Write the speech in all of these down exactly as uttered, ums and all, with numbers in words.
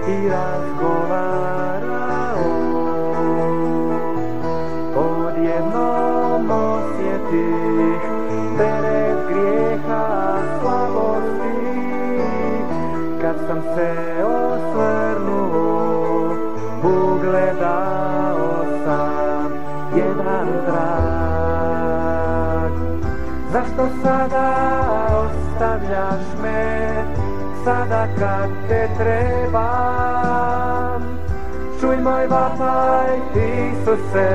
i razgovarao. Odjednom osjetih teret grijeha slabosti, kad sam se osvrnuo, ugledao sam jedan trag. Zašto sada ostavljaš me, sada kad te trebam? Čuj moj vapaj, Isuse,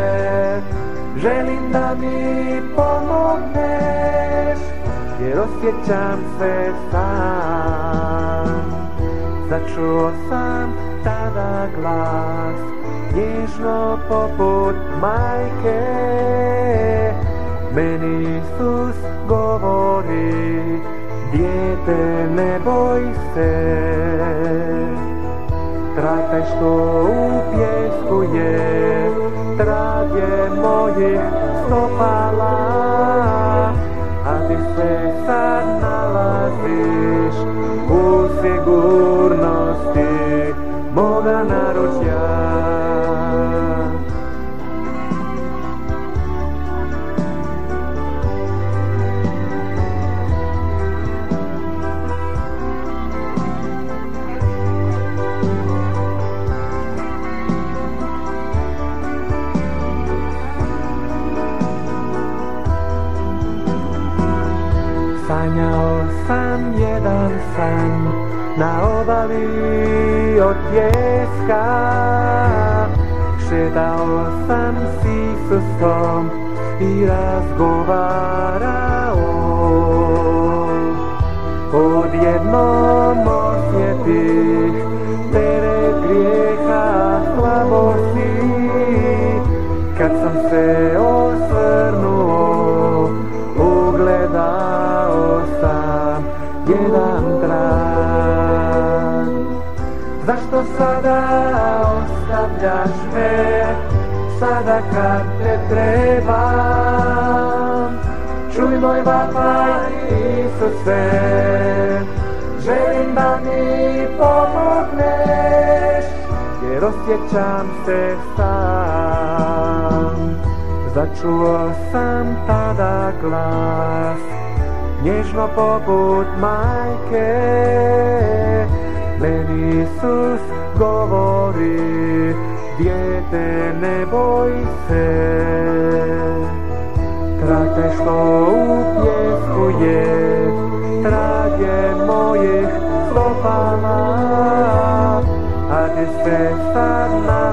želim da mi pomogneš, jer osjećam se sam. Začuo sam tada glas, nježno poput majke, meni Isus govori, dijete ne boj se. Trag što u pjesku je, trag je mojih stopala, a ti se sad nalaziš u sigurnosti moga naručja. Sanjao sam jedan san na obali od pijeska, šetao sam s Isusom i razgovarao. Odjednom osjetih teret grijeha slabosti, kad sam se osvrnuo, ugledao sam jedan trag. Zašto sada ostavljaš me, sada kad te trebam? Čuj moj vapaj, Isuse, želim da mi pomogneš, jer osjećam se sam. Začuo sam tada glas, nježno poput majke, meni Isus govori, dijete ne boj se. Trag te što u pjesku je, trag je mojih stopala, a ti se sad